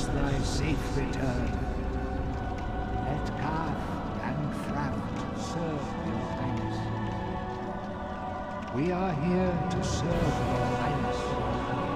thy safe return. Let Kath and Fraft serve your highness. We are here to serve your highness.